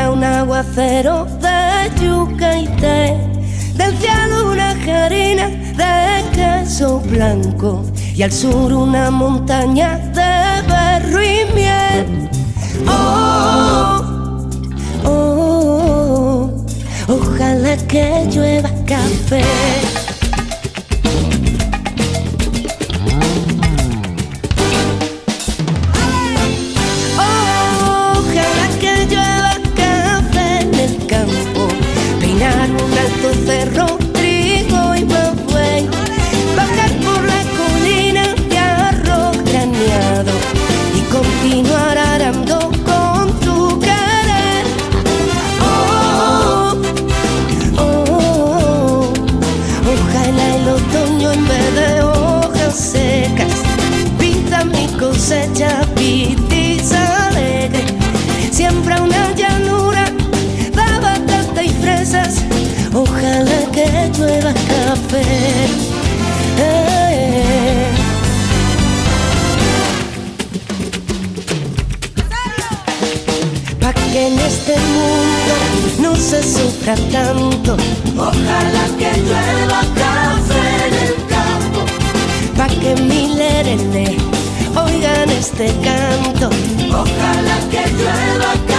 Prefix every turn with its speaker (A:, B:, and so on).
A: caiga un aguacero de yuca y té, del cielo una harina de queso blanco y al sur una montaña de berro y miel. Oh, oh, oh, ojalá que llueva café. Un alto cerro, trigo y mabuey, bajar por la colina de arroz graneado y continuar arando con tu querer. Oh, oh, oh, ojalá el otoño en vez de hojas secas pinta mi cosecha pitiza alegre. Siembra una llanura de batata y fresas. Ojalá que llueva café. Pa' que en este mundo no se sufra tanto.
B: Ojalá que llueva café en el campo.
A: Pa' que mi lerele oigan este canto.
B: Ojalá que llueva café.